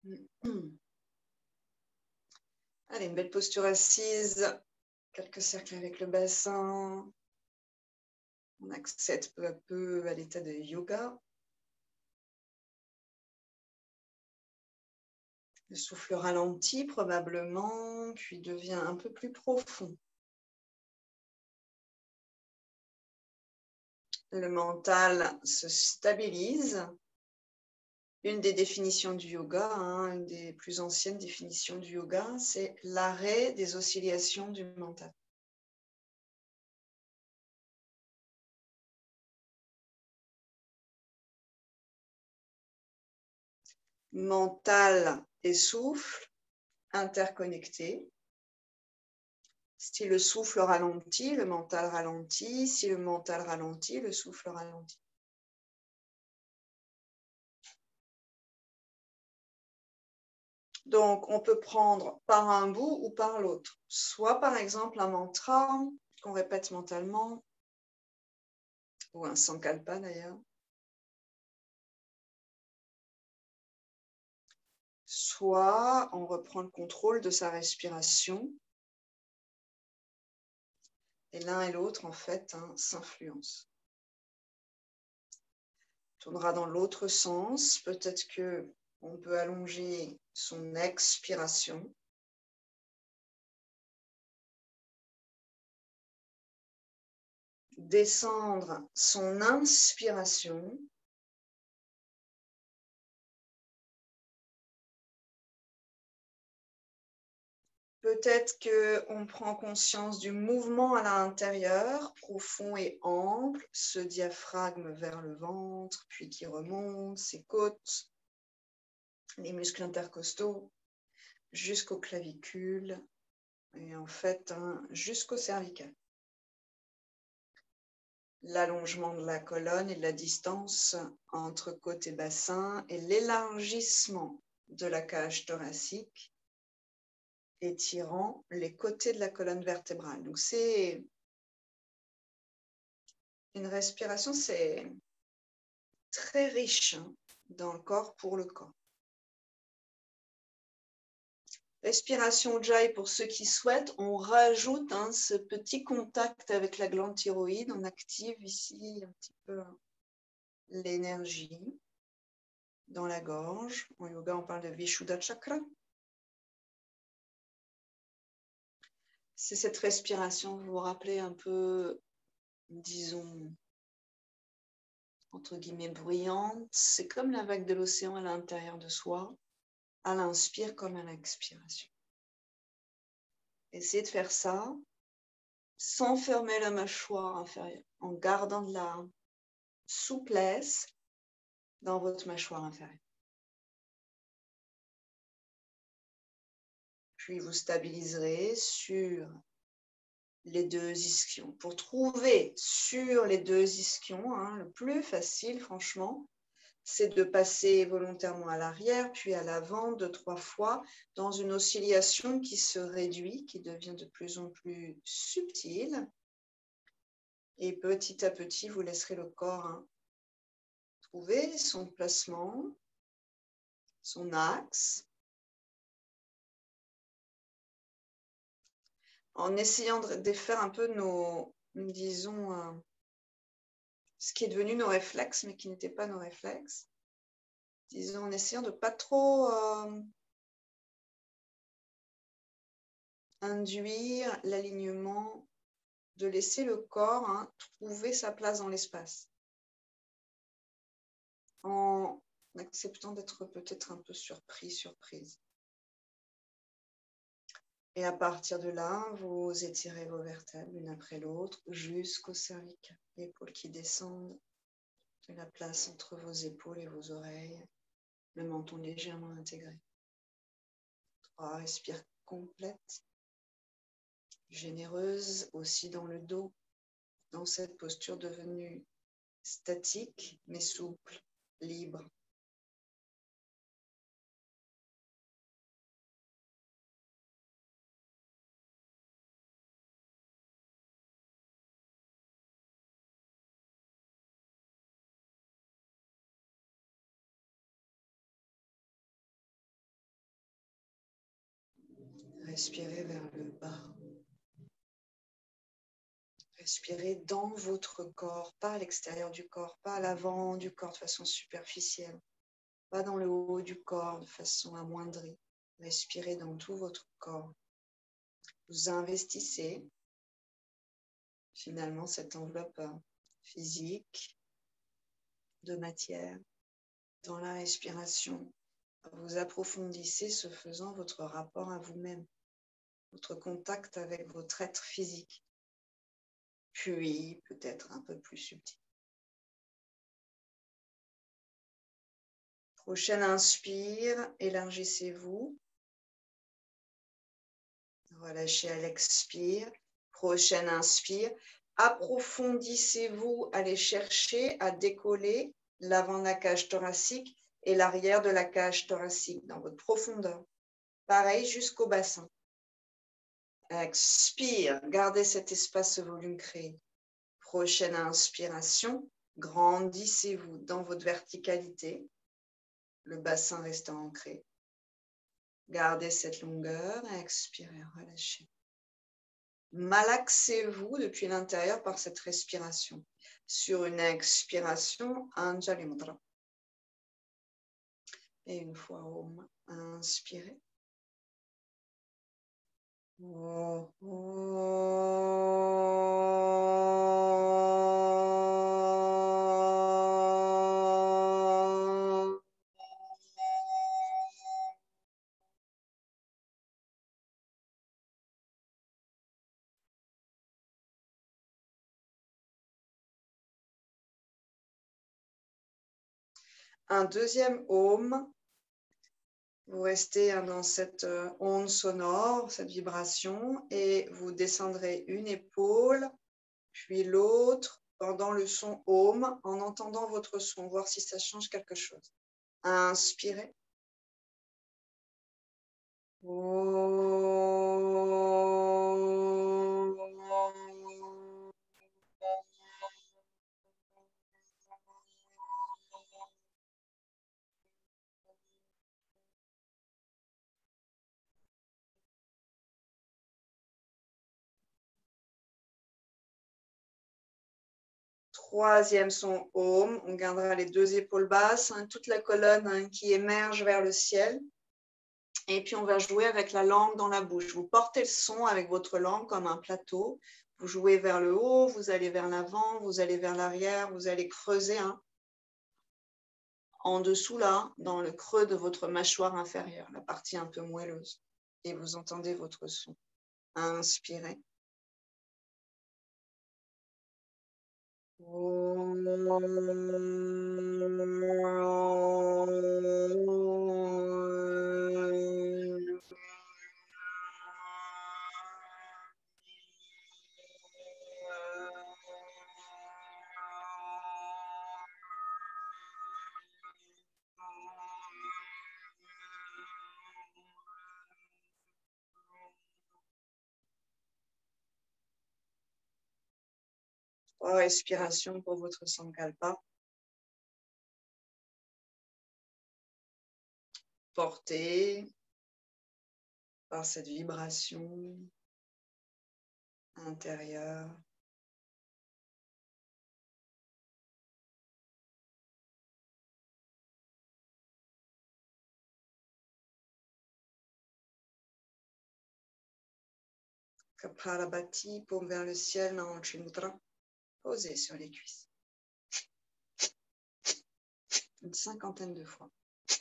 Allez, une belle posture assise. Quelques cercles avec le bassin. On accède peu à peu à l'état de yoga. Le souffle ralentit probablement, puis devient un peu plus profond. Le mental se stabilise. Une des définitions du yoga, une des plus anciennes définitions du yoga, c'est l'arrêt des oscillations du mental. Mental et souffle interconnectés. Si le souffle ralentit, le mental ralentit. Si le mental ralentit, le souffle ralentit. Donc, on peut prendre par un bout ou par l'autre. Soit, par exemple, un mantra qu'on répète mentalement, ou un sankalpa d'ailleurs. Soit, on reprend le contrôle de sa respiration. Et l'un et l'autre, en fait, s'influencent. On tournera dans l'autre sens. Peut-être qu'on peut allonger son expiration. Descendre son inspiration. Peut-être qu'on prend conscience du mouvement à l'intérieur, profond et ample, ce diaphragme vers le ventre, puis qui remonte, ses côtes, les muscles intercostaux, jusqu'aux clavicules, et en fait, jusqu'au cervical. L'allongement de la colonne et de la distance entre côte et bassin et l'élargissement de la cage thoracique, étirant les côtés de la colonne vertébrale. Donc, c'est une respiration, c'est très riche dans le corps pour le corps. Respiration Ujjayi, pour ceux qui souhaitent, on rajoute ce petit contact avec la glande thyroïde. On active ici un petit peu l'énergie dans la gorge. En yoga, on parle de Vishuddha Chakra. C'est cette respiration, vous vous rappelez, un peu, disons, entre guillemets, bruyante. C'est comme la vague de l'océan à l'intérieur de soi, à l'inspire comme à l'expiration. Essayez de faire ça sans fermer la mâchoire inférieure, en gardant de la souplesse dans votre mâchoire inférieure. Puis vous stabiliserez sur les deux ischions. Pour trouver sur les deux ischions, le plus facile, franchement, c'est de passer volontairement à l'arrière, puis à l'avant 2-3 fois, dans une oscillation qui se réduit, qui devient de plus en plus subtile. Et petit à petit, vous laisserez le corps trouver son placement, son axe, en essayant de défaire un peu nos, disons, ce qui est devenu nos réflexes, mais qui n'était pas nos réflexes. Disons, en essayant de ne pas trop induire l'alignement, de laisser le corps trouver sa place dans l'espace, en acceptant d'être peut-être un peu surprise. Et à partir de là, vous étirez vos vertèbres l'une après l'autre jusqu'au cervical. Épaules qui descendent de la place entre vos épaules et vos oreilles, le menton légèrement intégré. 3 respires complètes, généreuses aussi dans le dos, dans cette posture devenue statique mais souple, libre. Respirez vers le bas. Respirez dans votre corps, pas à l'extérieur du corps, pas à l'avant du corps de façon superficielle, pas dans le haut du corps de façon amoindrie. Respirez dans tout votre corps. Vous investissez finalement cette enveloppe physique de matière dans la respiration. Vous approfondissez ce faisant votre rapport à vous-même, votre contact avec votre être physique, puis peut-être un peu plus subtil. Prochaine inspire, élargissez-vous. Relâchez à l'expire. Prochaine inspire, approfondissez-vous, allez chercher à décoller l'avant de la cage thoracique et l'arrière de la cage thoracique dans votre profondeur. Pareil jusqu'au bassin. Expire, gardez cet espace, ce volume créé. Prochaine inspiration, grandissez-vous dans votre verticalité, le bassin restant ancré. Gardez cette longueur, expirez, relâchez. Malaxez-vous depuis l'intérieur par cette respiration. Sur une expiration, Anjali Mudra. Et une fois Om, inspirez. Oh, un deuxième Om. Vous restez dans cette onde sonore, cette vibration, et vous descendrez une épaule, puis l'autre, pendant le son Om, en entendant votre son, voir si ça change quelque chose. Inspirez. Troisième son Om, on gardera les deux épaules basses, toute la colonne qui émerge vers le ciel. Et puis on va jouer avec la langue dans la bouche. Vous portez le son avec votre langue comme un plateau. Vous jouez vers le haut, vous allez vers l'avant, vous allez vers l'arrière, vous allez creuser en dessous là, dans le creux de votre mâchoire inférieure, la partie un peu moelleuse. Et vous entendez votre son. Inspirez. Respiration pour votre Sankalpa. Porté par cette vibration intérieure. Kapalabhati, paume vers le ciel, Anjali Mudra. Posez sur les cuisses. Une 50aine de fois.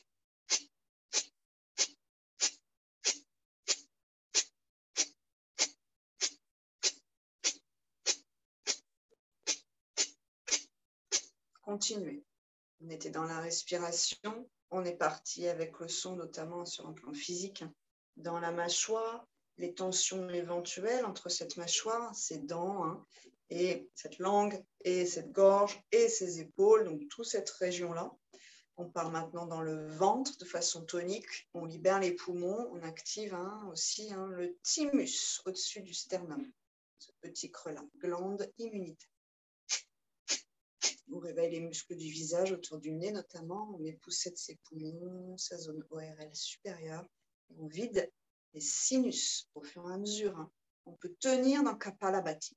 Continuez. On était dans la respiration. On est parti avec le son, notamment sur un plan physique. Dans la mâchoire, les tensions éventuelles entre cette mâchoire, ces dents, et cette langue, et cette gorge, et ces épaules, donc toute cette région-là. On part maintenant dans le ventre de façon tonique. On libère les poumons, on active aussi le thymus au-dessus du sternum, ce petit creux-là, glande immunitaire. On réveille les muscles du visage autour du nez notamment. On épousset de ses poumons, sa zone ORL supérieure. On vide les sinus au fur et à mesure. Hein. On peut tenir dans Kapalabhati.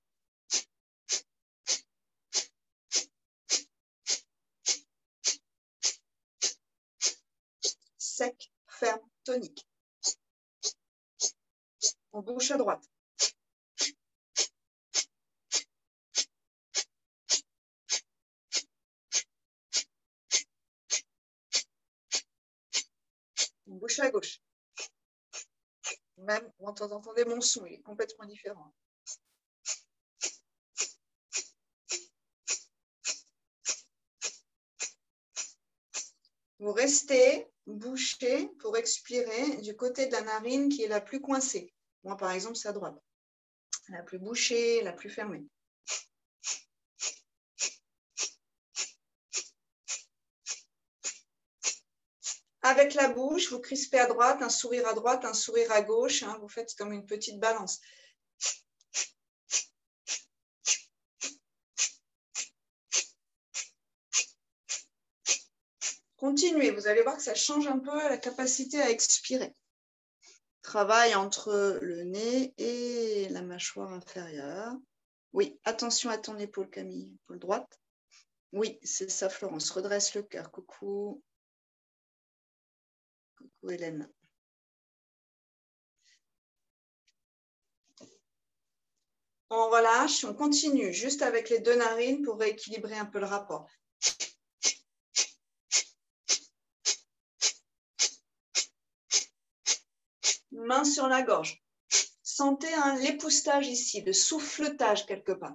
Sec, ferme, tonique. On bouche à droite. On bouche à gauche. Même quand vous entendez mon son, il est complètement différent. Vous restez bouché pour expirer du côté de la narine qui est la plus coincée. Moi, par exemple, c'est à droite. La plus bouchée, la plus fermée. Avec la bouche, vous crispez à droite, un sourire à gauche. Hein, vous faites comme une petite balance. Continuez, vous allez voir que ça change un peu la capacité à expirer. Travail entre le nez et la mâchoire inférieure. Oui, attention à ton épaule, Camille. Épaule droite. Oui, c'est ça, Florence. Redresse le cœur. Coucou. Coucou, Hélène. On relâche, on continue juste avec les deux narines pour rééquilibrer un peu le rapport. Main sur la gorge. Sentez l'époussetage ici, le souffletage quelque part.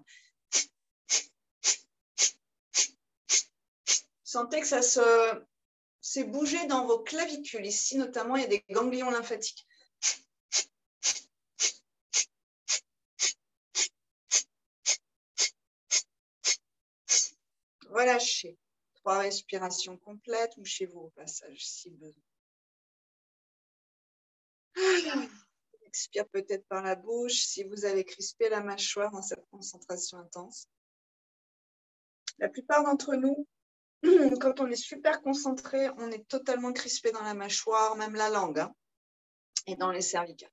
Sentez que ça s'est bougé dans vos clavicules. Ici, notamment, il y a des ganglions lymphatiques. Relâchez. 3 respirations complètes. Bouchez-vous au passage si besoin. Expire peut-être par la bouche si vous avez crispé la mâchoire dans cette concentration intense. La plupart d'entre nous, quand on est super concentré, on est totalement crispé dans la mâchoire, même la langue, hein, et dans les cervicales.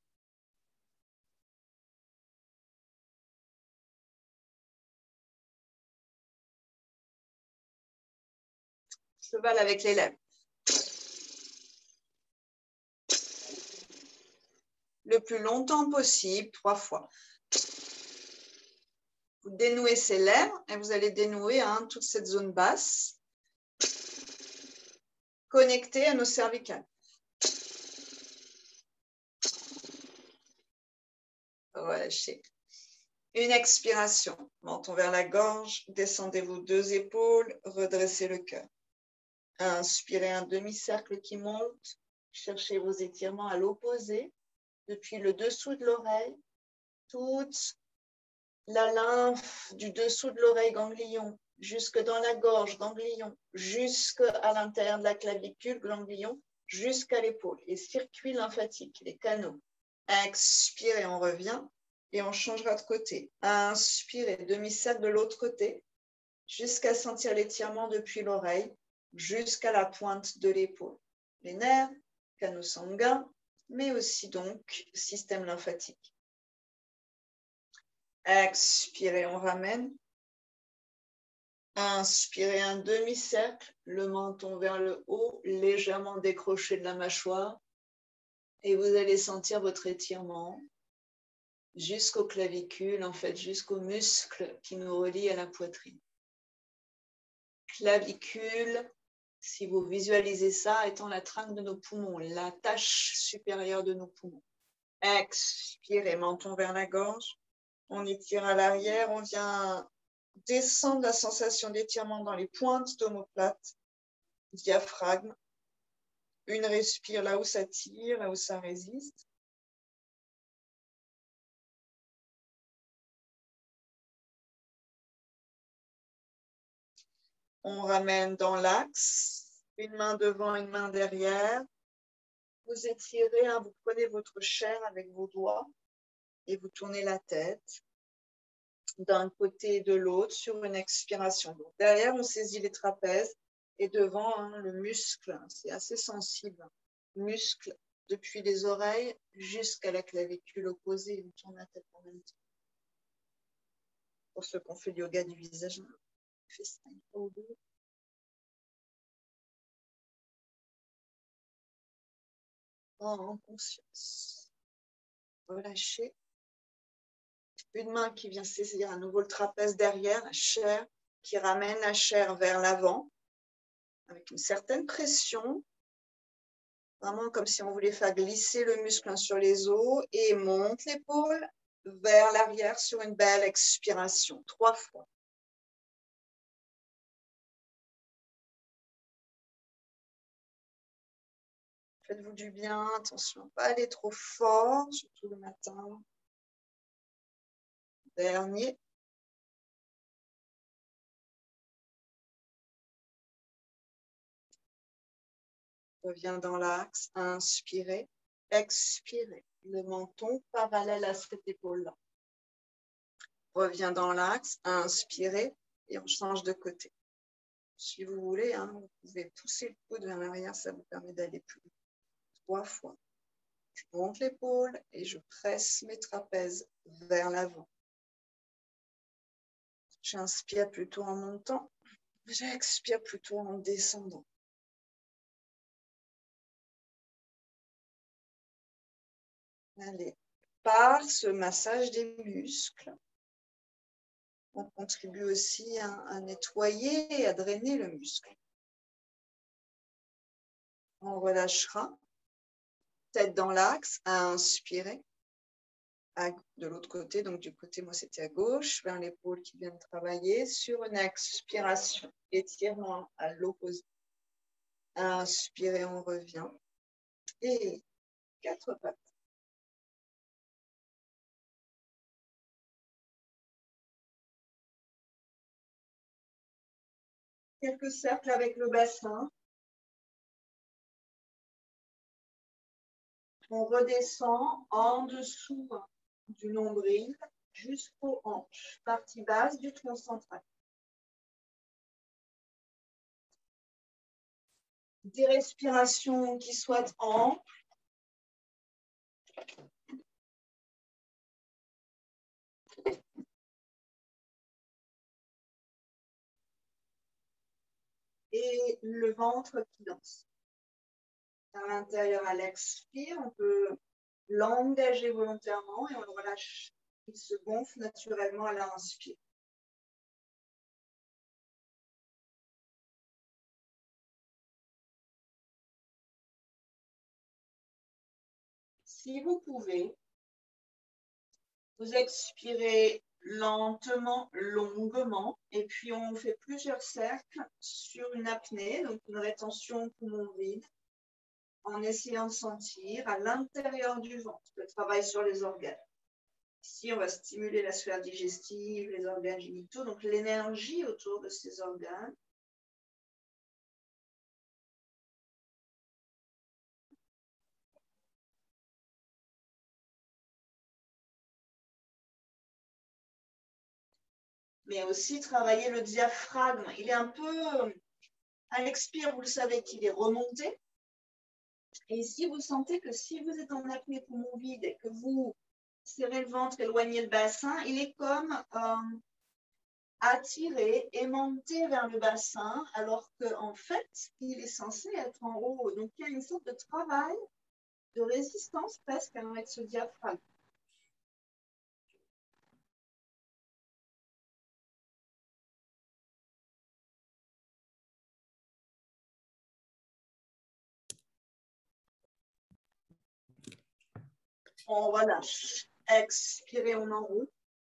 Cheval avec les lèvres. Le plus longtemps possible, 3 fois. Vous dénouez ces lèvres et vous allez dénouer toute cette zone basse, connectée à nos cervicales. Relâchez. Une expiration. Menton vers la gorge, descendez vos 2 épaules, redressez le cœur. Inspirez un demi-cercle qui monte. Cherchez vos étirements à l'opposé, depuis le dessous de l'oreille, toute la lymphe du dessous de l'oreille ganglion, jusque dans la gorge ganglion, jusqu'à l'intérieur de la clavicule ganglion, jusqu'à l'épaule. Les circuits lymphatiques, les canaux. Expirez, on revient et on changera de côté. Inspirez, demi-cercle de l'autre côté, jusqu'à sentir l'étirement depuis l'oreille, jusqu'à la pointe de l'épaule. Les nerfs, canaux sanguins, mais aussi donc système lymphatique. Expirez, on ramène. Inspirez un demi-cercle, le menton vers le haut, légèrement décroché de la mâchoire. Et vous allez sentir votre étirement jusqu'aux clavicules, en fait, jusqu'aux muscles qui nous relient à la poitrine. Clavicule, si vous visualisez ça, étant la trunk de nos poumons, la tâche supérieure de nos poumons. Expirez, menton vers la gorge. On étire à l'arrière, on vient descendre la sensation d'étirement dans les pointes d'omoplate, diaphragme. Une respire là où ça tire, là où ça résiste. On ramène dans l'axe, une main devant, une main derrière. Vous étirez, vous prenez votre chair avec vos doigts et vous tournez la tête d'un côté et de l'autre sur une expiration. Donc, derrière, on saisit les trapèzes et devant, le muscle, c'est assez sensible, muscle depuis les oreilles jusqu'à la clavicule opposée. On tourne la tête en même temps. Pour ceux qui ont fait le yoga du visage, on fait ça une fois ou deux. En conscience. Relâchez. Une main qui vient saisir à nouveau le trapèze derrière, la chair, qui ramène la chair vers l'avant, avec une certaine pression, vraiment comme si on voulait faire glisser le muscle sur les os, et monte l'épaule vers l'arrière sur une belle expiration, 3 fois. Faites-vous du bien, attention, pas aller trop fort, surtout le matin. Dernier. Reviens dans l'axe, inspirez, expirez. Le menton parallèle à cette épaule-là. Reviens dans l'axe, inspirez et on change de côté. Si vous voulez, hein, vous pouvez pousser le coude vers l'arrière, ça vous permet d'aller plus vite. 3 fois. Je monte l'épaule et je presse mes trapèzes vers l'avant. J'inspire plutôt en montant, j'expire plutôt en descendant. Allez, par ce massage des muscles, on contribue aussi à nettoyer et à drainer le muscle. On relâchera, tête dans l'axe, à inspirer. De l'autre côté, donc du côté, moi c'était à gauche, vers l'épaule qui vient de travailler, sur une expiration, étirement à l'opposé. Inspirez, on revient. Et 4 pattes. Quelques cercles avec le bassin. On redescend en dessous du nombril jusqu'aux hanches, partie basse du tronc central. Des respirations qui soient amples. Et le ventre qui danse. À l'intérieur, à l'expire, on peut l'engager volontairement et on le relâche. Il se gonfle naturellement à l'inspire. Si vous pouvez, vous expirez lentement, longuement, et puis on fait plusieurs cercles sur une apnée, donc une rétention poumon vide, en essayant de sentir à l'intérieur du ventre le travail sur les organes. Ici, on va stimuler la sphère digestive, les organes génitaux, donc l'énergie autour de ces organes. Mais aussi travailler le diaphragme. Il est un peu, à l'expire, vous le savez qu'il est remonté. Et ici, vous sentez que si vous êtes en apnée poumon vide et que vous serrez le ventre, éloignez le bassin, il est comme attiré, aimanté vers le bassin, alors qu'en fait, il est censé être en haut. Donc, il y a une sorte de travail de résistance presque avec ce diaphragme. On relâche. Expirez, on enroule.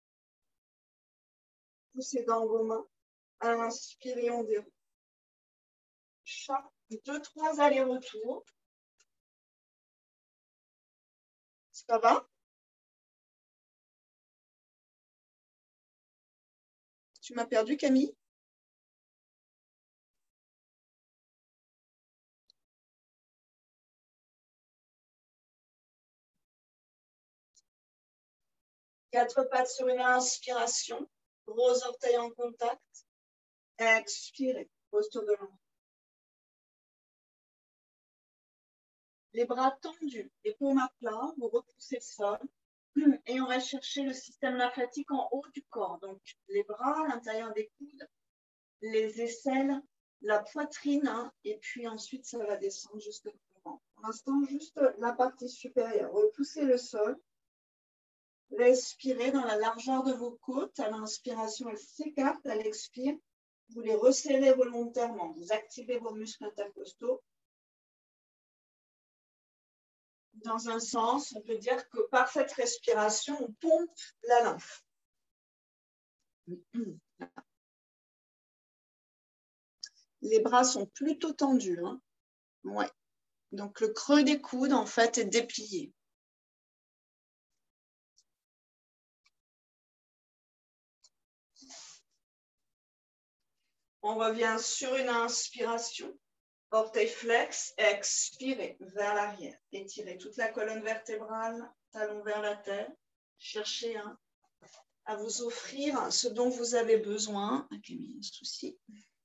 Poussez dans vos mains. Inspirez, on déroule. Chaque 2-3 allers-retours. Ça va? Tu m'as perdu, Camille? Quatre pattes sur une inspiration. Gros orteils en contact. Expirez. Posture de l'enfant. Les bras tendus, les paumes à plat, vous repoussez le sol et on va chercher le système lymphatique en haut du corps. Donc les bras à l'intérieur des coudes, les aisselles, la poitrine, hein, et puis ensuite ça va descendre jusqu'au devant. Pour l'instant, juste la partie supérieure. Repoussez le sol. Respirez dans la largeur de vos côtes. À l'inspiration, elles s'écartent. À l'expire, vous les resserrez volontairement. Vous activez vos muscles intercostaux. Dans un sens, on peut dire que par cette respiration, on pompe la lymphe. Les bras sont plutôt tendus. Hein. Ouais. Donc, le creux des coudes, en fait, est déplié. On revient sur une inspiration. Orteil flex, expirez vers l'arrière. Étirez toute la colonne vertébrale, talon vers la terre. Cherchez à vous offrir ce dont vous avez besoin. Ok, mais il y a un souci.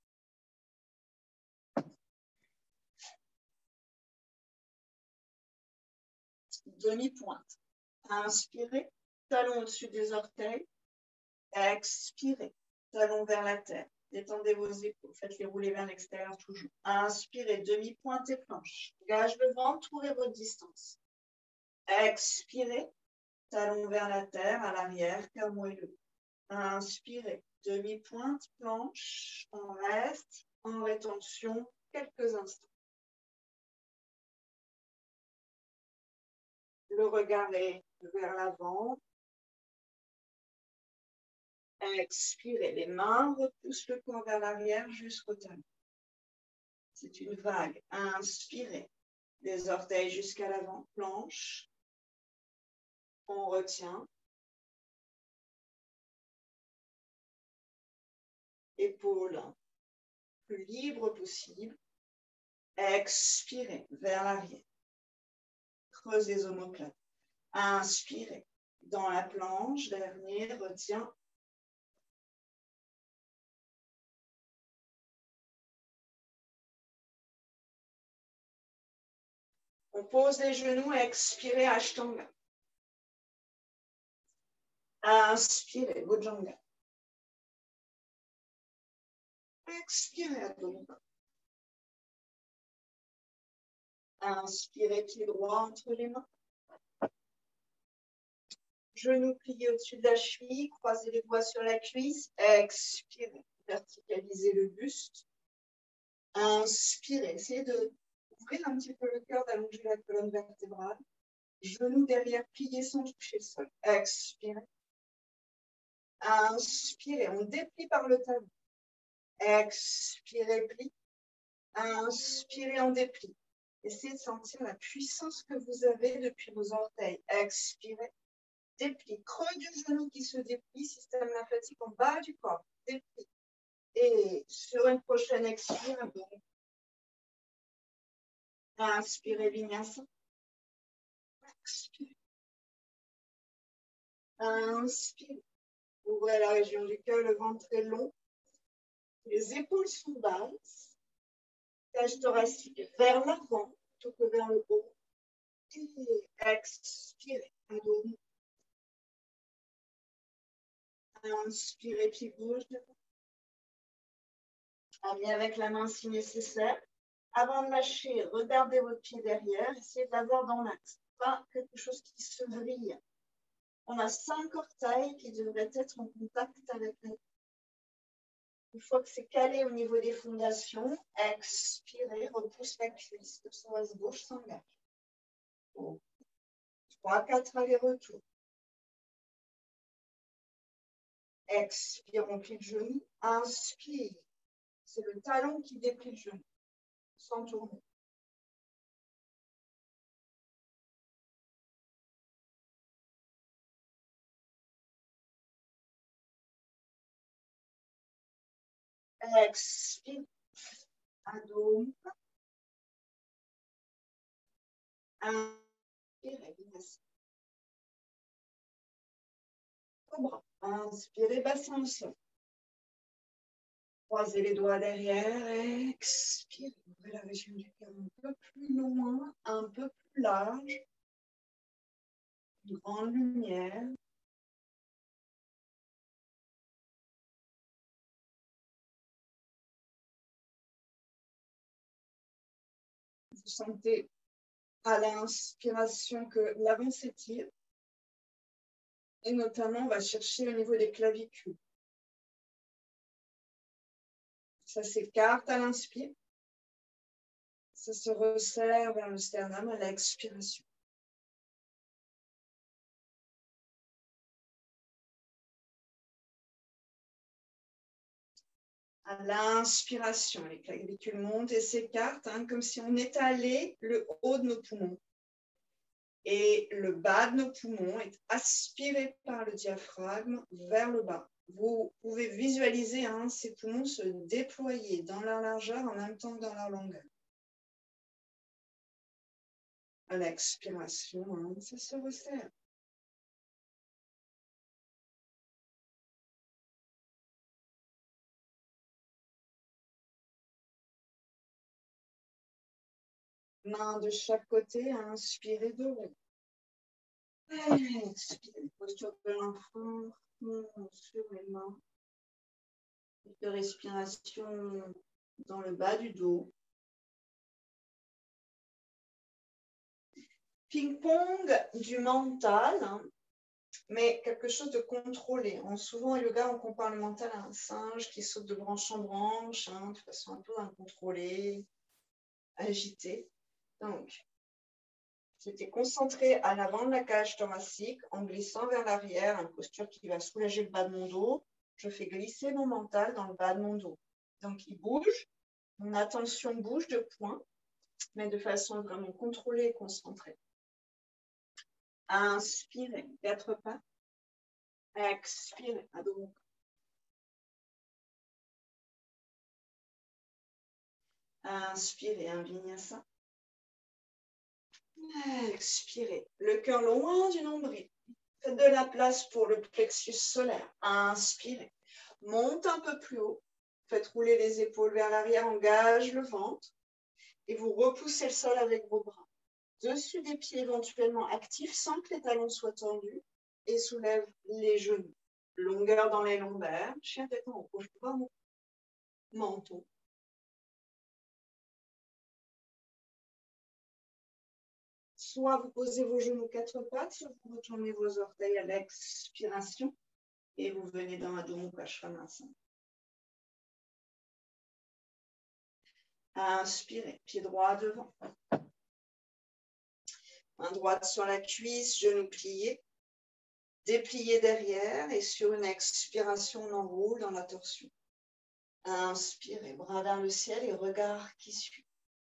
Demi-pointe. Inspirez, talon au-dessus des orteils. Expirez, talon vers la terre. Détendez vos épaules, faites-les rouler vers l'extérieur toujours. Inspirez, demi-pointe et planche. Gage le ventre, trouvez votre distance. Expirez, talon vers la terre, à l'arrière, cœur moelleux. Inspirez, demi-pointe, planche. On reste en rétention quelques instants. Le regard est vers l'avant. Expirez, les mains repoussent le corps vers l'arrière jusqu'au talon. C'est une vague. Inspirez, les orteils jusqu'à l'avant, planche. On retient. Épaules plus libres possible. Expirez vers l'arrière. Creusez les omoplates. Inspirez dans la planche, dernier, retient. On pose les genoux, expirez, Ashtanga. Inspirez, Bhujanga. Expirez, Adho. Inspirez, pied droit entre les mains. Genoux pliés au-dessus de la cheville, croisez les doigts sur la cuisse. Expirez, verticalisez le buste. Inspirez, essayez d'ouvrir un petit peu le cœur, d'allonger la colonne vertébrale. Genoux derrière pliés sans toucher le sol. Expirez. Inspirez, on déplie par le talon. Expirez, plie. Inspirez, on déplie. Essayez de sentir la puissance que vous avez depuis vos orteils. Expirez. Déplie. Creux du genou qui se déplie. Système lymphatique en bas du corps. Déplie. Et sur une prochaine expire, inspirez, vinyasa. Expirez. Inspirez. Ouvrez la région du cœur, le ventre est long. Les épaules sont basses. Cage thoracique vers l'avant plutôt que vers le haut. Et expirez. Adho. Inspirez, pied gauche. Allez avec la main si nécessaire. Avant de lâcher, regardez votre pied derrière. Essayez de l'avoir dans l'axe. Pas quelque chose qui se vrille. On a 5 orteils qui devraient être en contact avec la. Une fois que c'est calé au niveau des fondations, expirez, repousse la cuisse. Le psoas gauche s'engage. 3, 4 allers-retours. Expire, on plie le genou. Inspire. C'est le talon qui déplie le genou. Sans tourner. Expire. Adho. Inspirez. Cobra. Inspirez, bassin au sol. Croisez les doigts derrière. Expirez. Ouvrez la région du cœur un peu plus loin. Un peu plus large, une grande lumière. Vous sentez à l'inspiration que l'avant s'étire. Et notamment, on va chercher au niveau des clavicules. Ça s'écarte à l'inspire. Ça se resserre vers le sternum à l'expiration. À l'inspiration, les clavicules montent et s'écartent, hein, comme si on étalait le haut de nos poumons. Et le bas de nos poumons est aspiré par le diaphragme vers le bas. Vous pouvez visualiser ces poumons se déployer dans leur largeur en même temps que dans leur longueur. À l'expiration, ça se resserre. Main de chaque côté, inspirez doré. Expirez, posture de l'enfant sur les mains. De respiration dans le bas du dos. Ping-pong du mental, mais quelque chose de contrôlé. Souvent, au yoga, on compare le mental à un singe qui saute de branche en branche, de façon un peu incontrôlée, agitée. Donc, j'étais concentrée à l'avant de la cage thoracique en glissant vers l'arrière, une posture qui va soulager le bas de mon dos. Je fais glisser mon mental dans le bas de mon dos. Donc, il bouge. Mon attention bouge de point, mais de façon vraiment contrôlée et concentrée. Inspirez, 4 pas. Expirez, à dos. Inspirez, un vinyasa. Expirez, le cœur loin du nombril. Faites de la place pour le plexus solaire. Inspirez, monte un peu plus haut. Faites rouler les épaules vers l'arrière, engage le ventre. Et vous repoussez le sol avec vos bras. Dessus des pieds éventuellement actifs sans que les talons soient tendus. Et soulève les genoux. Longueur dans les lombaires. Chien tête en haut. Bouge pas mon menton. Soit vous posez vos genoux 4 pattes, soit vous retournez vos orteils à l'expiration et vous venez dans Adho Mukha Svanasana. Inspirez, pied droit devant. Main droite sur la cuisse, genou plié. Déplié derrière et sur une expiration, on enroule dans la torsion. Inspirez, bras vers le ciel et regard qui suit.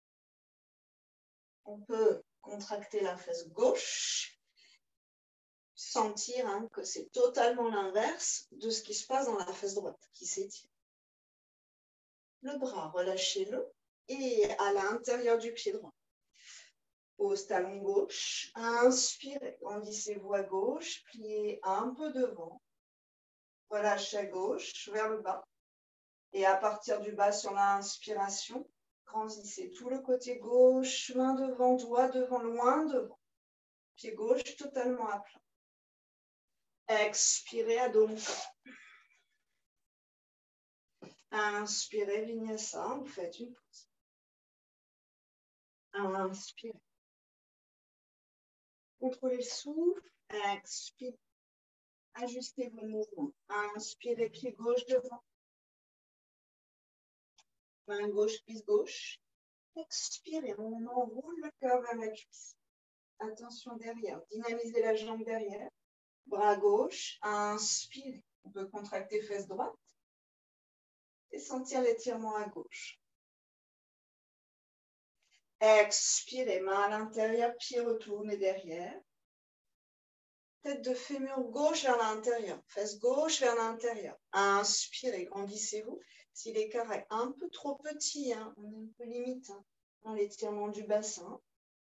On peut contracter la fesse gauche, sentir que c'est totalement l'inverse de ce qui se passe dans la fesse droite qui s'étire. Le bras, relâchez-le et à l'intérieur du pied droit. Pose talon gauche, inspirez, grandissez-vous à gauche, pliez un peu devant, relâchez à gauche vers le bas et à partir du bas sur l'inspiration, grandissez tout le côté gauche, main devant, doigt devant, loin devant, pied gauche totalement à plat. Expirez, Adho Mukha. Inspirez, Vinyasa, vous faites une pause. Inspirez. Contrôlez le souffle. Expirez. Ajustez vos mouvements. Inspirez, pied gauche devant. Main gauche, cuisse gauche. Expirez, on enroule le cœur vers la cuisse. Attention derrière. Dynamisez la jambe derrière. Bras gauche. Inspirez. On peut contracter fesse droite. Et sentir l'étirement à gauche. Expirez, main à l'intérieur, pied retourné derrière. Tête de fémur gauche vers l'intérieur, fesse gauche vers l'intérieur. Inspirez, grandissez-vous. Si l'écart est un peu trop petit, on est un peu limite dans l'étirement du bassin.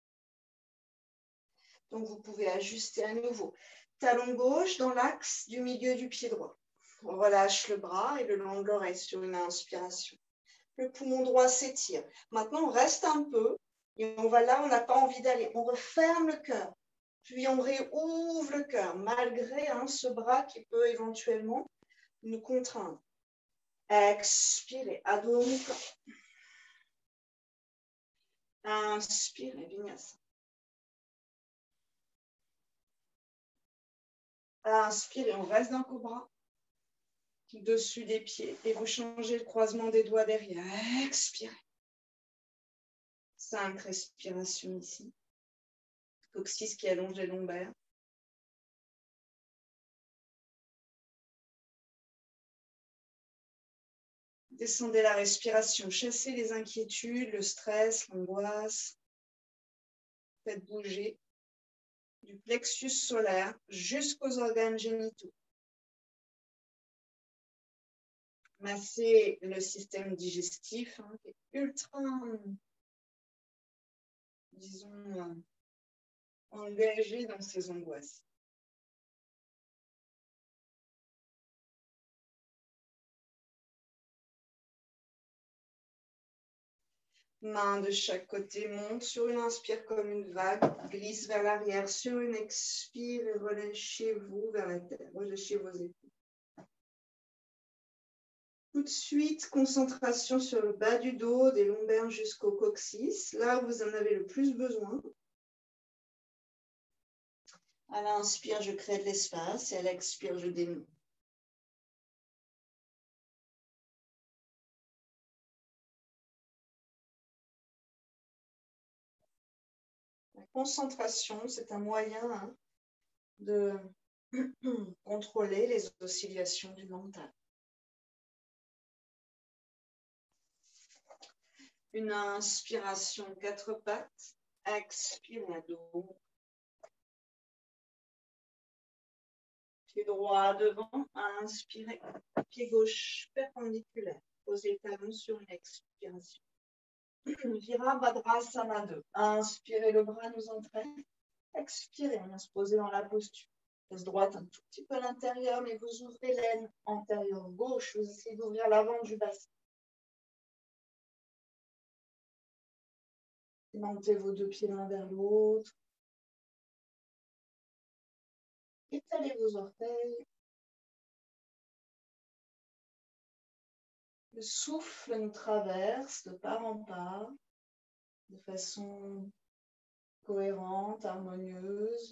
Donc vous pouvez ajuster à nouveau. Talon gauche dans l'axe du milieu du pied droit. On relâche le bras et le long de l'oreille sur une inspiration. Le poumon droit s'étire. Maintenant, on reste un peu Et on va là, on n'a pas envie d'aller. On referme le cœur. Puis on réouvre le cœur, malgré ce bras qui peut éventuellement nous contraindre. Expirez, Adho Mukha. Inspirez, Vinyasa. Inspirez, on reste dans le cobra. Dessus des pieds. Et vous changez le croisement des doigts derrière. Expirez. 5 respirations ici. Coccyx qui allonge les lombaires. Descendez la respiration. Chassez les inquiétudes, le stress, l'angoisse. Faites bouger du plexus solaire jusqu'aux organes génitaux. Massez le système digestif qui est ultra, disons, engagé dans ses angoisses. Main de chaque côté, monte sur une inspire comme une vague, glisse vers l'arrière sur une expire et relâchez-vous vers la terre, relâchez vos épaules. Tout de suite, concentration sur le bas du dos, des lombaires jusqu'au coccyx, là où vous en avez le plus besoin. À l'inspire, je crée de l'espace et à l'expire, je dénoue. La concentration, c'est un moyen de contrôler les oscillations du mental. Une inspiration, 4 pattes. Expire, à dos. Pied droit devant. Inspirez. Pied gauche perpendiculaire. Posez les talons sur une expiration. Virabhadrasana 2. Inspirez, le bras nous entraîne. Expirez, on vient se poser dans la posture. Fesse droite un tout petit peu à l'intérieur, mais vous ouvrez l'aine antérieure gauche. Vous essayez d'ouvrir l'avant du bassin. Montez vos 2 pieds l'un vers l'autre. Étalez vos orteils. Le souffle nous traverse de part en part, de façon cohérente, harmonieuse,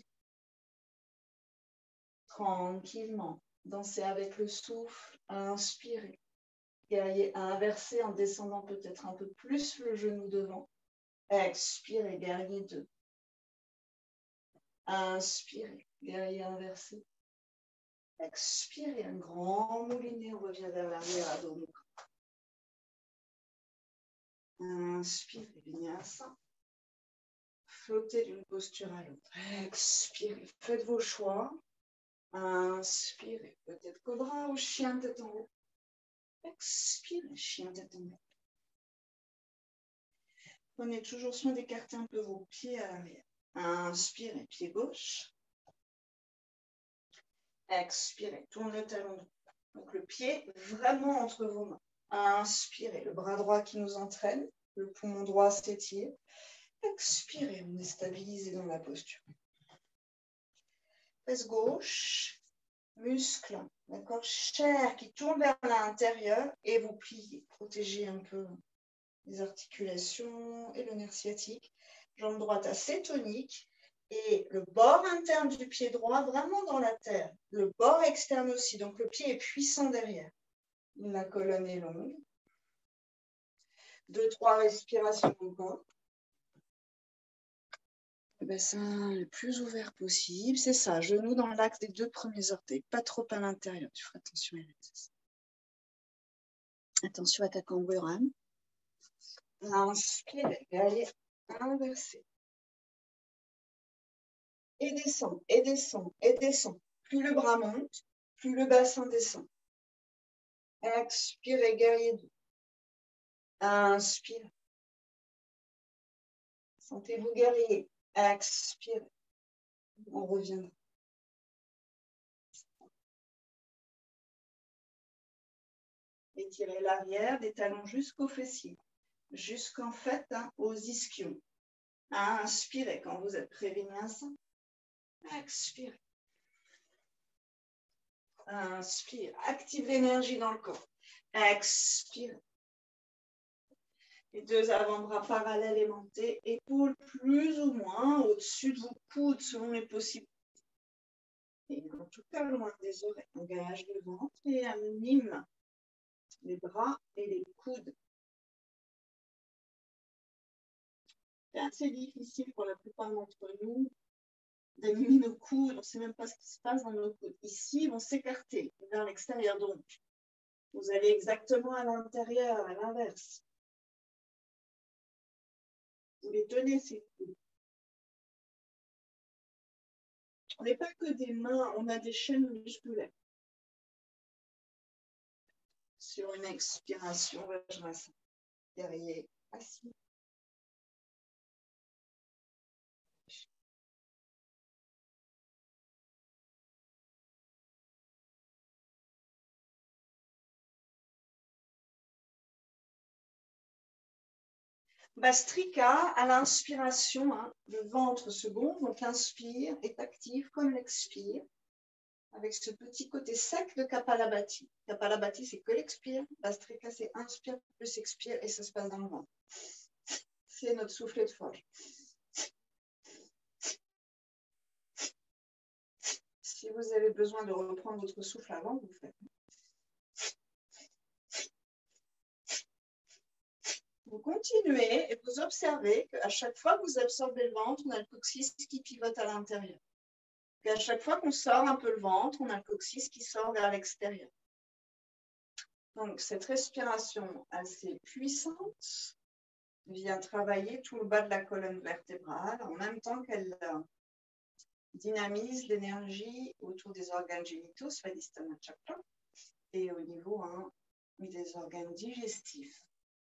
tranquillement. Dansez avec le souffle, inspirez. Guerrier inversé en descendant peut-être un peu plus le genou devant. Expirez, guerrier 2. Inspirez, guerrier inversé. Expirez, un grand moulinet, on revient vers l'arrière, Adho Mukha. Inspirez, Vinyasa. Flottez d'une posture à l'autre. Expirez, faites vos choix. Inspirez, peut-être cobra ou chien tête en haut. Expirez, chien tête en haut. Prenez toujours soin d'écarter un peu vos pieds à l'arrière. Inspirez, pied gauche. Expirez, tourne le talon droit. Donc le pied vraiment entre vos mains. Inspirez, le bras droit qui nous entraîne. Le poumon droit s'étire. Expirez, on est stabilisé dans la posture. Fesse gauche, muscle, d'accord, chair qui tourne vers l'intérieur et vous pliez. Protégez un peu les articulations et le nerf sciatique. Jambe droite assez tonique et le bord interne du pied droit vraiment dans la terre. Le bord externe aussi, donc le pied est puissant derrière. La colonne est longue. 2-3 respirations encore. Le bassin le plus ouvert possible, c'est ça, genou dans l'axe des 2 premiers orteils, pas trop à l'intérieur, tu feras attention à l'exercice. Attention à ta cambrurame. Inspirez, guerrier inversé. Et descend, et descend, et descend. Plus le bras monte, plus le bassin descend. Expirez, guerrier 2. Inspirez. Sentez-vous guerrier. Expirez. On reviendra. Étirez l'arrière des talons jusqu'aux fessiers, jusqu'en fait aux ischions. Inspirez quand vous êtes prévenu instant. Expirez. Inspire. Active l'énergie dans le corps. Expire. Les deux avant-bras parallèles aimantés. Épaules plus ou moins au-dessus de vos coudes selon les possibilités. Et en tout cas loin des oreilles. Engage le ventre et anime les bras et les coudes. C'est assez difficile pour la plupart d'entre nous d'animer nos coudes. On ne sait même pas ce qui se passe dans nos coudes. Ici, ils vont s'écarter vers l'extérieur. Donc, vous allez exactement à l'intérieur, à l'inverse. Vous les tenez, ces coudes. On n'est pas que des mains, on a des chaînes musculaires. Sur une expiration, Vajrasana. Guerrier assis. Bastrika, à l'inspiration, le ventre se gonfle, donc l'inspire est actif comme l'expire, avec ce petit côté sec de Kapalabhati. Kapalabhati, c'est que l'expire. Bastrika, c'est inspire plus expire et ça se passe dans le ventre. C'est notre soufflet de forge. Si vous avez besoin de reprendre votre souffle avant, vous faites. Vous continuez et vous observez qu'à chaque fois que vous absorbez le ventre, on a le coccyx qui pivote à l'intérieur. Et à chaque fois qu'on sort un peu le ventre, on a le coccyx qui sort vers l'extérieur. Donc, cette respiration assez puissante vient travailler tout le bas de la colonne vertébrale en même temps qu'elle dynamise l'énergie autour des organes génitaux, Svadhisthana Chakra, et au niveau des organes digestifs.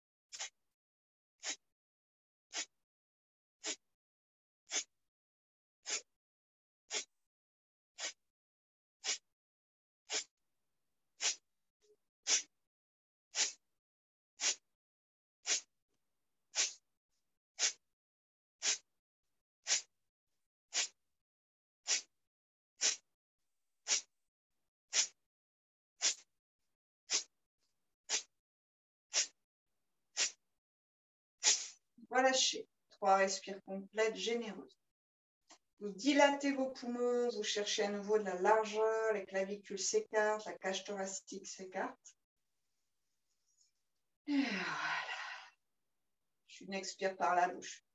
Relâchez. 3 respires complètes, généreuses. Vous dilatez vos poumons, vous cherchez à nouveau de la largeur, les clavicules s'écartent, la cage thoracique s'écarte. Voilà. Je n'expire par la bouche.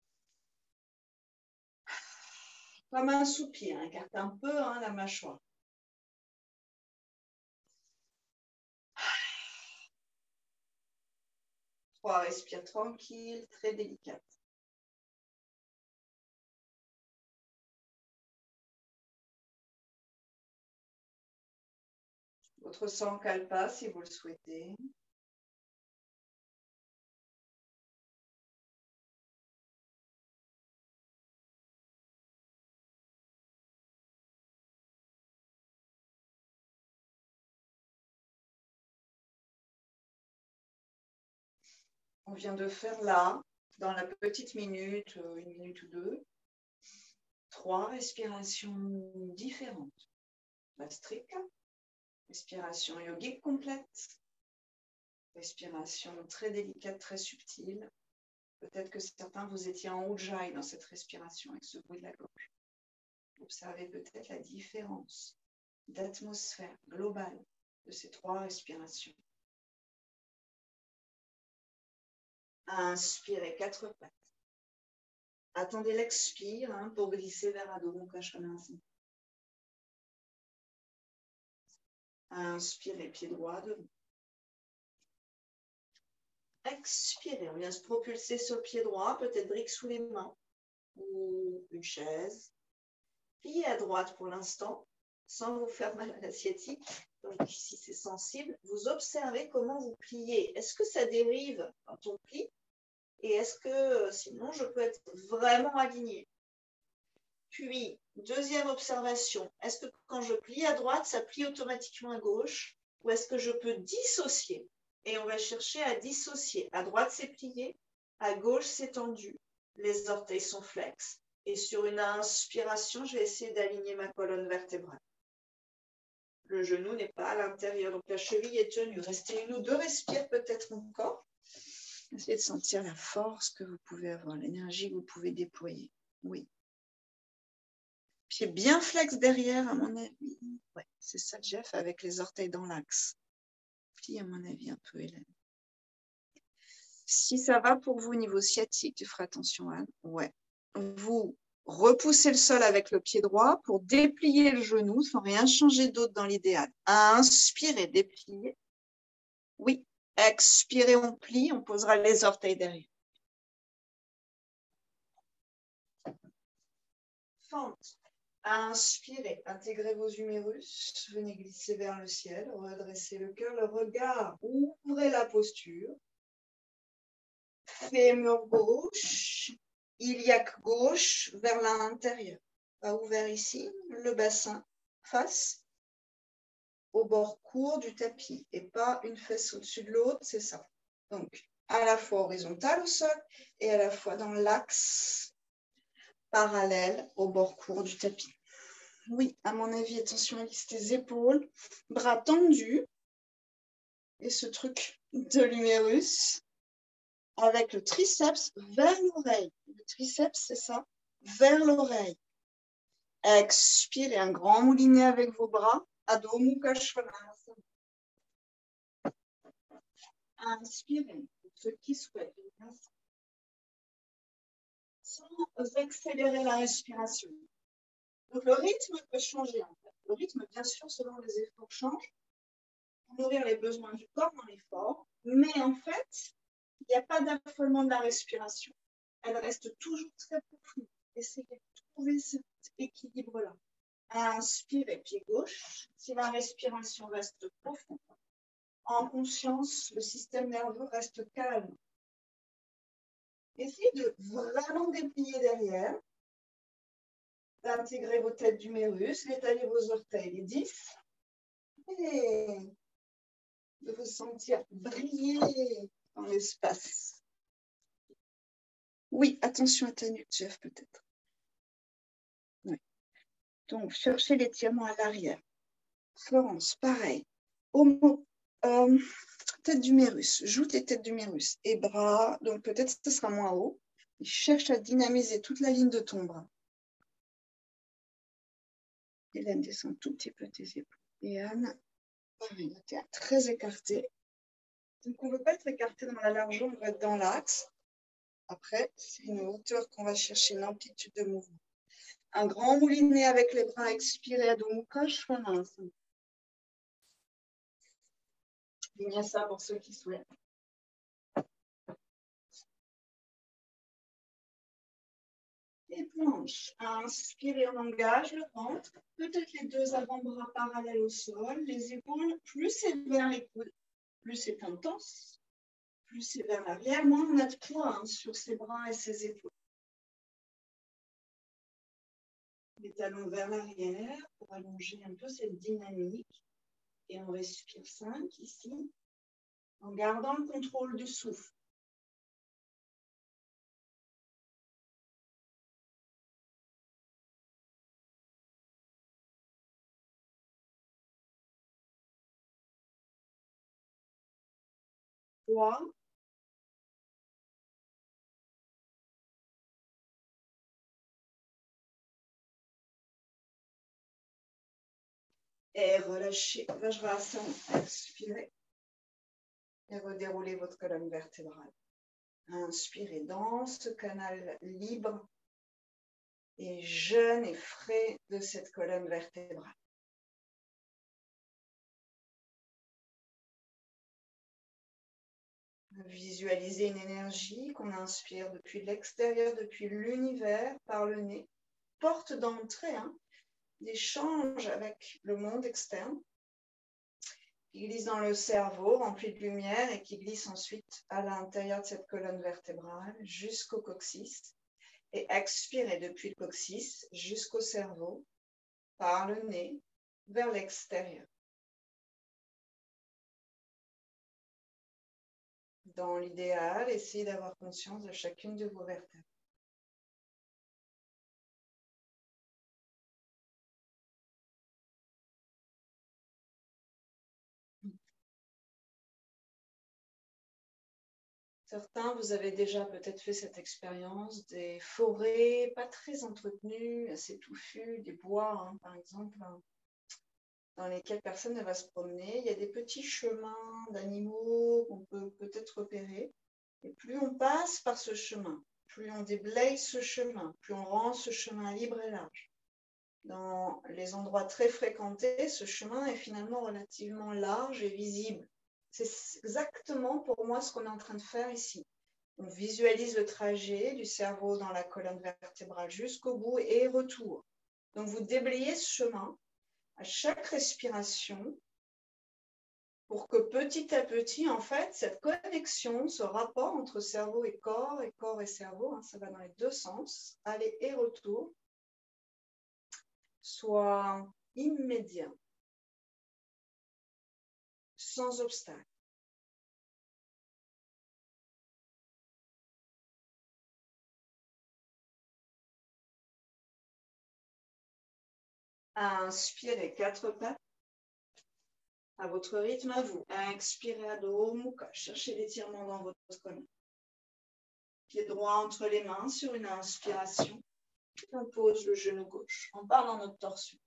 Comme un soupir, écarte un peu la mâchoire. Trois, respire tranquille, très délicate. Votre sang cale pas si vous le souhaitez. On vient de faire là, dans la petite minute, 1 minute ou 2, 3 respirations différentes. Bastrika, respiration yogique complète, respiration très délicate, très subtile. Peut-être que certains, vous étiez en Ujjayi dans cette respiration, avec ce bruit de la gorge. Observez peut-être la différence d'atmosphère globale de ces 3 respirations. Inspirez 4 pattes. Attendez l'expire pour glisser vers Adho Mukha Svanasana. Inspirez, pied droit devant. Expirez, on vient se propulser sur le pied droit, peut-être brique sous les mains ou une chaise. Pliez à droite pour l'instant, sans vous faire mal à la sciatique. Donc ici c'est sensible. Vous observez comment vous pliez. Est-ce que ça dérive quand on plie? Et est-ce que sinon je peux être vraiment aligné? Puis, deuxième observation, est-ce que quand je plie à droite, ça plie automatiquement à gauche? Ou est-ce que je peux dissocier? Et on va chercher à dissocier. À droite, c'est plié, à gauche, c'est tendu. Les orteils sont flex. Et sur une inspiration, je vais essayer d'aligner ma colonne vertébrale. Le genou n'est pas à l'intérieur, donc la cheville est tenue. Restez une ou deux respires peut-être encore. Essayez de sentir la force que vous pouvez avoir, l'énergie que vous pouvez déployer. Oui. Pied bien flex derrière, à mon avis. Ouais, c'est ça, Jeff, avec les orteils dans l'axe. Plie, à mon avis, un peu, Hélène. Si ça va pour vous au niveau sciatique, tu feras attention, Anne. Ouais. Vous repoussez le sol avec le pied droit pour déplier le genou sans rien changer d'autre dans l'idéal. Inspirez, dépliez. Oui. Expirez, on plie, on posera les orteils derrière. Fente. Inspirez, intégrez vos humérus, venez glisser vers le ciel, redressez le cœur, le regard, ouvrez la posture. Fémur gauche, iliaque gauche vers l'intérieur. Pas ouvert ici, le bassin face au bord court du tapis et pas une fesse au-dessus de l'autre, c'est ça. Donc, à la fois horizontal au sol et à la fois dans l'axe parallèle au bord court du tapis. Oui, à mon avis, attention à lisser les épaules, bras tendus et ce truc de l'humérus avec le triceps vers l'oreille. Le triceps, c'est ça, vers l'oreille. Expirez un grand moulinet avec vos bras. Adho Mukha Svanasana. Inspirez, pour ceux qui souhaitent, sans accélérer la respiration. Donc le rythme peut changer en fait. Le rythme, bien sûr, selon les efforts, change pour nourrir les besoins du corps dans l'effort. Mais en fait, il n'y a pas d'affolement de la respiration. Elle reste toujours très profonde. Essayez de trouver cet équilibre-là. Inspirez, pied gauche. Si la respiration reste profonde, en conscience, le système nerveux reste calme. Essayez de vraiment déplier derrière, d'intégrer vos têtes d'humérus, d'étaler vos orteils, les 10, et de vous sentir briller dans l'espace. Oui, attention à ta nuque, Jeff, peut-être. Oui. Donc, cherchez l'étirement à l'arrière. Florence, pareil. Tête d'humérus, joue tes têtes d'humérus et bras, donc peut-être que ce sera moins haut. Et cherche à dynamiser toute la ligne de ton bras. Hélène, descend tout petit peu tes épaules. Et Anne, pareil, tu es très écartée. Donc on ne veut pas être écarté dans la largeur, on va être dans l'axe. Après, c'est une hauteur qu'on va chercher, une amplitude de mouvement. Un grand moulinet avec les bras expirés, Adho Mukha Svanasana. Vinyasa pour ceux qui souhaitent. Les planches. Inspirez, on engage le ventre. Peut-être les deux avant-bras parallèles au sol. Les épaules, plus c'est vers les coudes, plus c'est intense. Plus c'est vers l'arrière, moins on a de poids sur ses bras et ses épaules. Les talons vers l'arrière pour allonger un peu cette dynamique. Et on respire 5 ici, en gardant le contrôle du souffle. Trois. Et relâchez. Vajrasana, expirez. Et redéroulez votre colonne vertébrale. Inspirez dans ce canal libre et jeune et frais de cette colonne vertébrale. Visualisez une énergie qu'on inspire depuis l'extérieur, depuis l'univers, par le nez. Porte d'entrée, d'échange avec le monde externe, qui glisse dans le cerveau, rempli de lumière, et qui glisse ensuite à l'intérieur de cette colonne vertébrale, jusqu'au coccyx. Et expirez depuis le coccyx jusqu'au cerveau, par le nez, vers l'extérieur. Dans l'idéal, essayez d'avoir conscience de chacune de vos vertèbres. Certains, vous avez déjà peut-être fait cette expérience des forêts pas très entretenues, assez touffues, des bois, hein, par exemple, dans lesquels personne ne va se promener. Il y a des petits chemins d'animaux qu'on peut peut-être repérer. Et plus on passe par ce chemin, plus on déblaye ce chemin, plus on rend ce chemin libre et large. Dans les endroits très fréquentés, ce chemin est finalement relativement large et visible. C'est exactement pour moi ce qu'on est en train de faire ici. On visualise le trajet du cerveau dans la colonne vertébrale jusqu'au bout et retour. Donc vous déblayez ce chemin à chaque respiration pour que petit à petit, en fait, cette connexion, ce rapport entre cerveau et corps et cerveau, hein, ça va dans les deux sens, aller et retour, soit immédiat, sans obstacle. Inspirez quatre pattes à votre rythme à vous. Expirez Adho Mukha. Cherchez l'étirement dans votre colonne. Pied droit entre les mains sur une inspiration. On pose le genou gauche. On part dans notre torsion.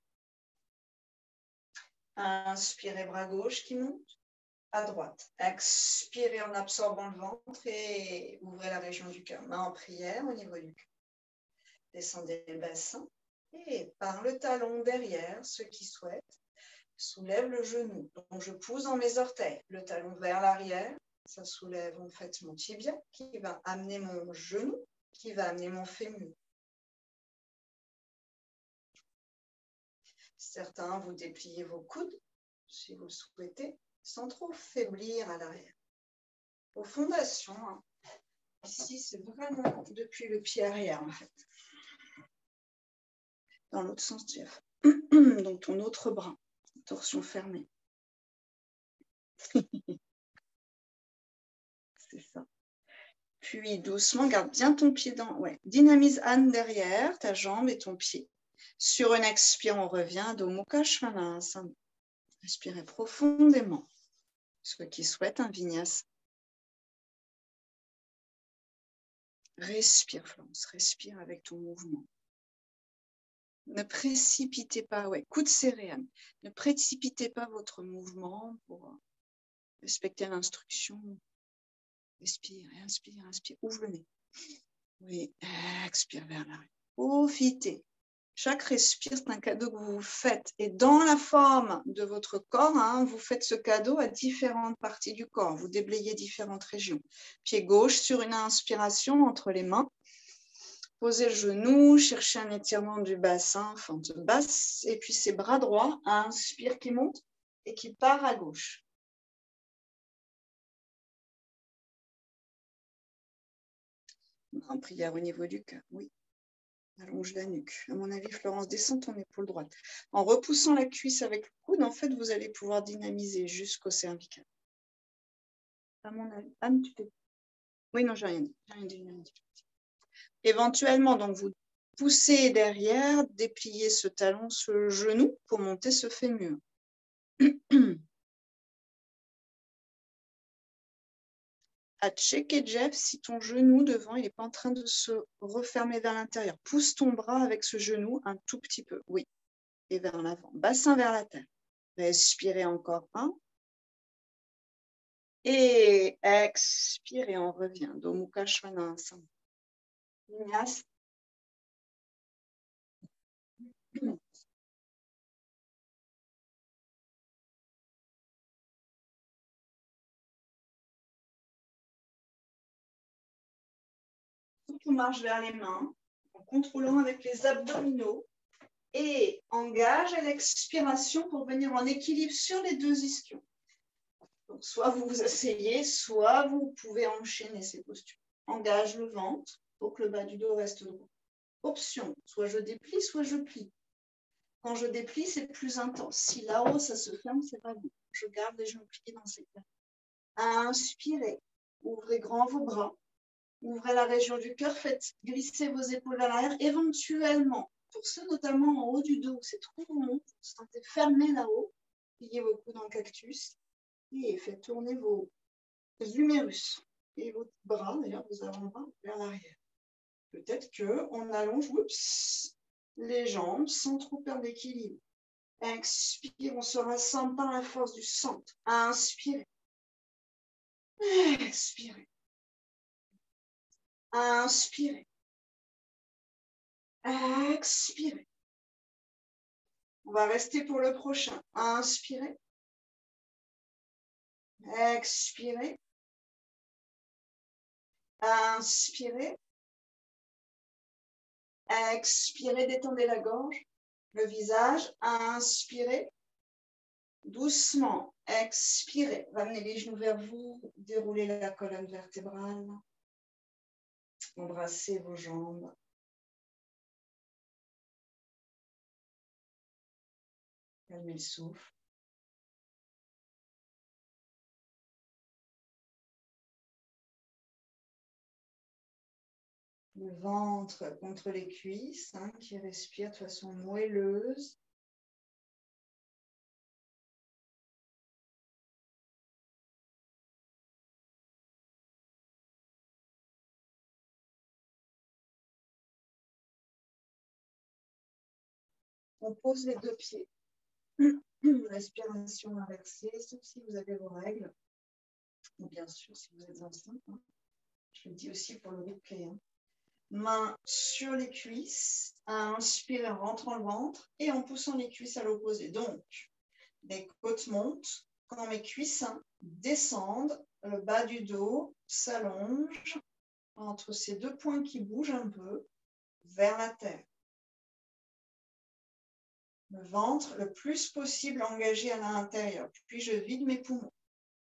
Inspirez, bras gauche qui monte à droite. Expirez en absorbant le ventre et ouvrez la région du cœur. Main en prière au niveau du cœur. Descendez le bassin et par le talon derrière, ceux qui souhaitent, soulève le genou. Donc je pousse dans mes orteils, le talon vers l'arrière, ça soulève en fait mon tibia qui va amener mon genou, qui va amener mon fémur. Certains, vous dépliez vos coudes, si vous le souhaitez, sans trop faiblir à l'arrière. Aux fondations, hein. Ici, c'est vraiment depuis le pied arrière, en fait. Dans l'autre sens, Jeff. Donc, ton autre bras, torsion fermée. C'est ça. Puis, doucement, garde bien ton pied dans... Ouais. Dynamise Anne derrière, ta jambe et ton pied. Sur une expire, on revient Adho Mukha Svanasana. Respirez profondément. Ceux qui souhaitent un vinyasa. Respire, Florence, respire avec ton mouvement. Ne précipitez pas, ouais, coup de céréales. Ne précipitez pas votre mouvement pour respecter l'instruction. Respire, inspire, inspire. Ouvre le nez. Oui, expire vers l'arrière. Profitez. Chaque respire, c'est un cadeau que vous vous faites. Et dans la forme de votre corps, hein, vous faites ce cadeau à différentes parties du corps. Vous déblayez différentes régions. Pied gauche sur une inspiration entre les mains. Posez le genou, cherchez un étirement du bassin, fente basse. Et puis ses bras droits, inspire qui monte et qui part à gauche. En prière au niveau du cœur, oui. Allonge la nuque. À mon avis, Florence, descend ton épaule droite. En repoussant la cuisse avec le coude, en fait, vous allez pouvoir dynamiser jusqu'au cervical. À mon avis. Anne, tu peux... Oui, non, j'ai rien dit. J'ai rien dit. Éventuellement, donc, vous poussez derrière, dépliez ce talon, ce genou pour monter ce fémur. À checker, Jeff, si ton genou devant, il n'est pas en train de se refermer vers l'intérieur. Pousse ton bras avec ce genou un tout petit peu, oui, et vers l'avant. Bassin vers la terre. Respirez encore un. Et expire et on revient. Adho Mukha Svanasana. Vinyasa. On marche vers les mains en contrôlant avec les abdominaux et engage à l'expiration pour venir en équilibre sur les deux ischions. Donc, soit vous vous asseyez, soit vous pouvez enchaîner ces postures. Engage le ventre pour que le bas du dos reste droit. Option, soit je déplie, soit je plie. Quand je déplie, c'est plus intense. Si là-haut, ça se ferme, c'est pas bon. Je garde les genoux pliés dans ces cas. Inspirez, ouvrez grand vos bras. Ouvrez la région du cœur, faites glisser vos épaules vers l'arrière. Éventuellement, pour ceux notamment en haut du dos, c'est trop long, vous sentez fermé là-haut, pliez vos coudes en cactus et faites tourner vos humérus. et votre bras, d'ailleurs, vos avant-bras vers l'arrière. Peut-être qu'on allonge les jambes sans trop perdre l'équilibre. Expire, on se rassemble par la force du centre. Inspirez. Expirez. Inspirez. Expirez. On va rester pour le prochain. Inspirez. Expirez. Inspirez. Expirez, détendez la gorge, le visage. Inspirez. Doucement. Expirez. Ramenez les genoux vers vous. Déroulez la colonne vertébrale. Embrassez vos jambes. Calmez le souffle. Le ventre contre les cuisses, qui respire de façon moelleuse. On pose les deux pieds. Respiration inversée, sauf si vous avez vos règles. Ou bien sûr, si vous êtes enceinte. Je le dis aussi pour le replay. Main sur les cuisses. Inspire en rentrant le ventre et en poussant les cuisses à l'opposé. Donc, les côtes montent. Quand mes cuisses descendent, le bas du dos s'allonge entre ces deux points qui bougent un peu vers la terre. Le ventre le plus possible engagé à l'intérieur. Puis je vide mes poumons.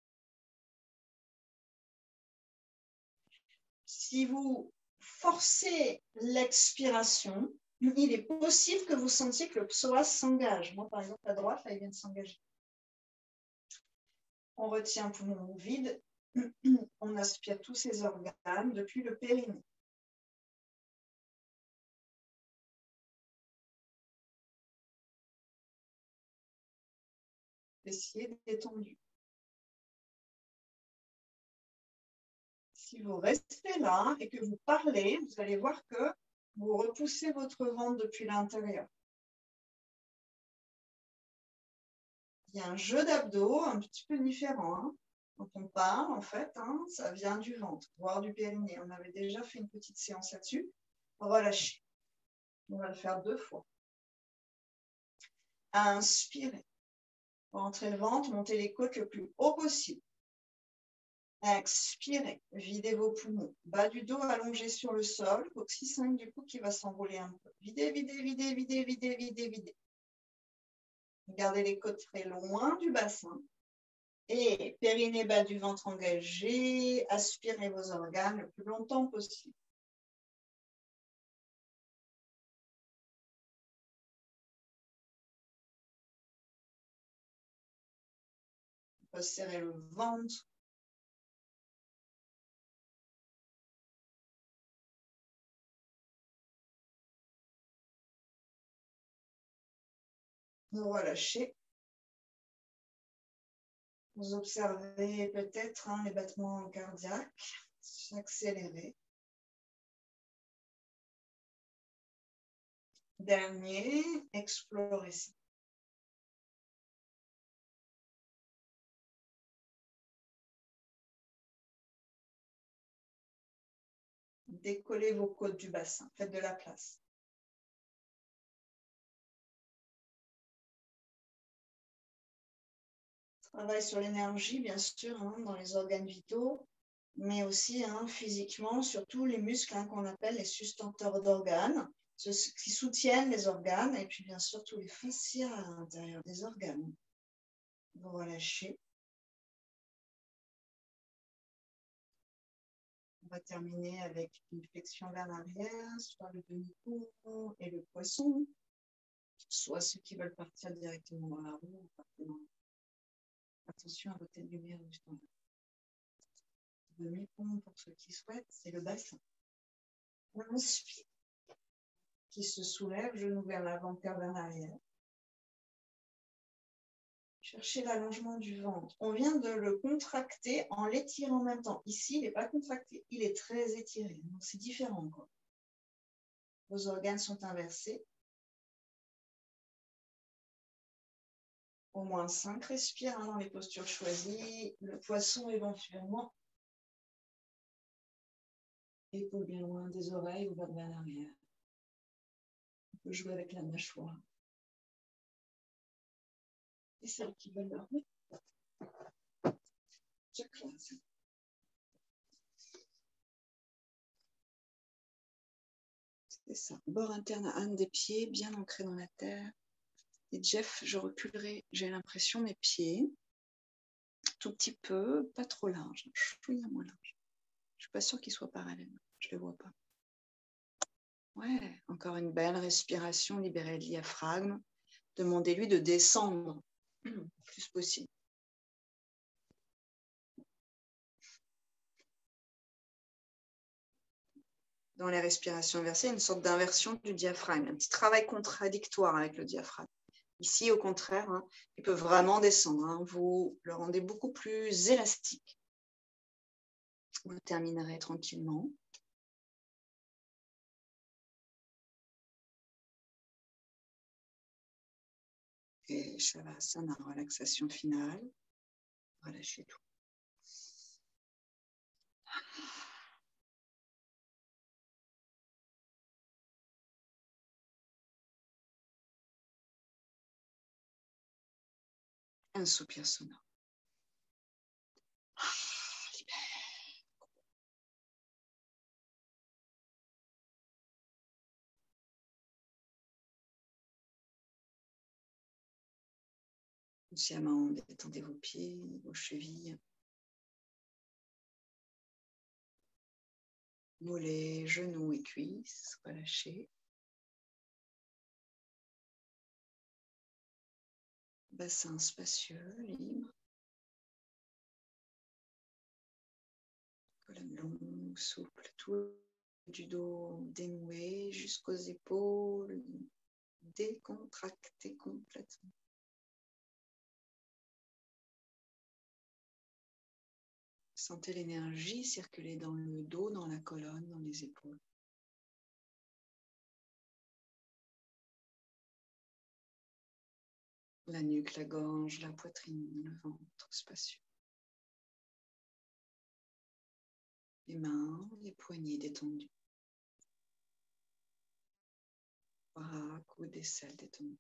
Si vous forcez l'expiration, il est possible que vous sentiez que le psoas s'engage. Moi, par exemple, à droite, là, il vient de s'engager. On retient poumon vide. On aspire tous ces organes depuis le périnée. Fessier détendu. Si vous restez là et que vous parlez, vous allez voir que vous repoussez votre ventre depuis l'intérieur. Il y a un jeu d'abdos un petit peu différent. Quand on parle, en fait, ça vient du ventre, voire du périnée. On avait déjà fait une petite séance là-dessus. On va lâcher. On va le faire 2 fois. Inspirez. Rentrez le ventre, montez les côtes le plus haut possible. Expirez. Videz vos poumons. Bas du dos allongé sur le sol. Coccyx 5 du coup qui va s'envoler un peu. Videz, videz, videz, videz, videz, videz, videz. Gardez les côtes très loin du bassin. Et périnée bas du ventre engagé. Aspirez vos organes le plus longtemps possible. On peut serrer le ventre. Vous relâchez. Vous observez peut-être les battements cardiaques s'accélérer. Dernier, explorez ça. Décollez vos côtes du bassin, faites de la place. Travail sur l'énergie, bien sûr, dans les organes vitaux, mais aussi physiquement, surtout les muscles qu'on appelle les sustenteurs d'organes, ceux qui soutiennent les organes, et puis bien sûr tous les fascias à l'intérieur des organes. Vous relâchez. On va terminer avec une flexion vers l'arrière, soit le demi-tour et le poisson, soit ceux qui veulent partir directement dans la roue. Attention à votre tête de lumière juste en bas. Demi-pont pour ceux qui souhaitent, c'est le bassin. Inspire. Qui se soulève, genou vers l'avant, cœur vers l'arrière. Cherchez l'allongement du ventre. On vient de le contracter en l'étirant en même temps. Ici, il n'est pas contracté, il est très étiré. Donc, c'est différent, quoi. Vos organes sont inversés. Au moins 5 respires dans les postures choisies. Le poisson éventuellement. Épaules bien loin des oreilles ou vers l'arrière. On peut jouer avec la mâchoire. Et celles qui veulent leur mettre. C'est ça. Bord interne à un des pieds, bien ancré dans la terre. Et Jeff, je reculerai, j'ai l'impression, mes pieds. Tout petit peu, pas trop large. Chouïa moins large. Je suis pas sûre qu'ils soient parallèles. Je les vois pas. Ouais, encore une belle respiration, libérez le diaphragme. Demandez-lui de descendre le plus possible. Dans les respirations inversées, il y a une sorte d'inversion du diaphragme, un petit travail contradictoire avec le diaphragme. Ici, au contraire, hein, il peut vraiment descendre. Hein, vous le rendez beaucoup plus élastique. Vous terminerez tranquillement. Et Shavasana, relaxation finale. Relâchez tout. Un soupir sonore. Consciemment, détendez vos pieds, vos chevilles, mollets, genoux et cuisses. Relâchez. Bassin spacieux, libre. Colonne longue, souple, tout du dos dénoué jusqu'aux épaules, décontracté complètement. Sentez l'énergie circuler dans le dos, dans la colonne, dans les épaules. La nuque, la gorge, la poitrine, le ventre spacieux. Les mains, les poignets détendus. Bras, coudes, aisselles détendus.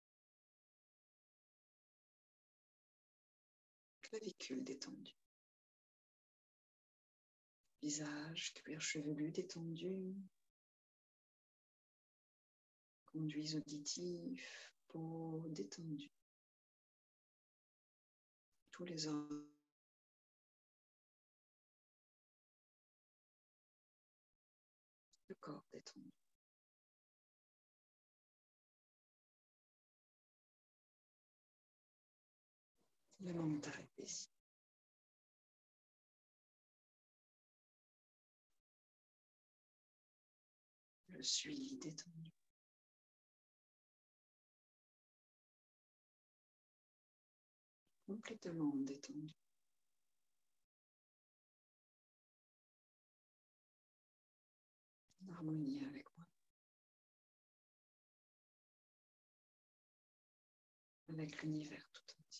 Clavicule détendue. Visage, cuir chevelu détendu. Conduits auditifs, peau détendue. Tous les organes. Le corps détendu. Le mental apaisé. Je suis détendu. Complètement détendu. En harmonie avec moi. Avec l'univers tout entier.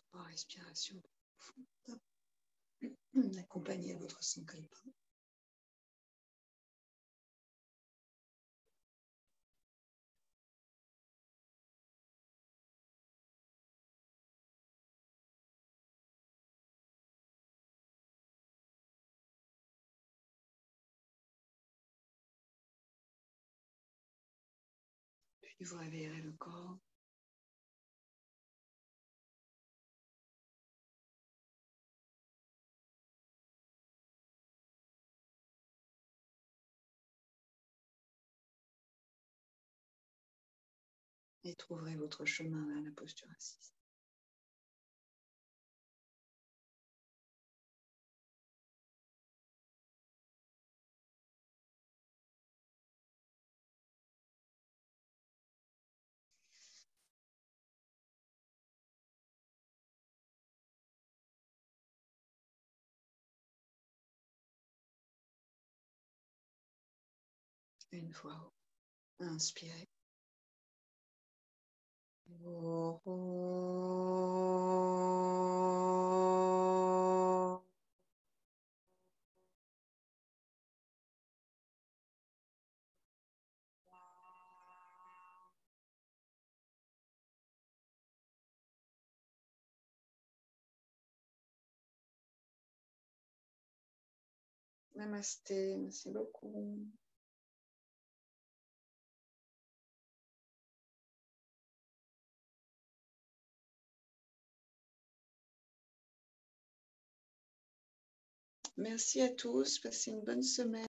en respiration profonde. Accompagnez votre sankalpa. Puis vous réveillerez le corps. Et trouverez votre chemin vers la posture assise. Une fois, inspirez. Namasté, merci beaucoup. Merci à tous, passez une bonne semaine.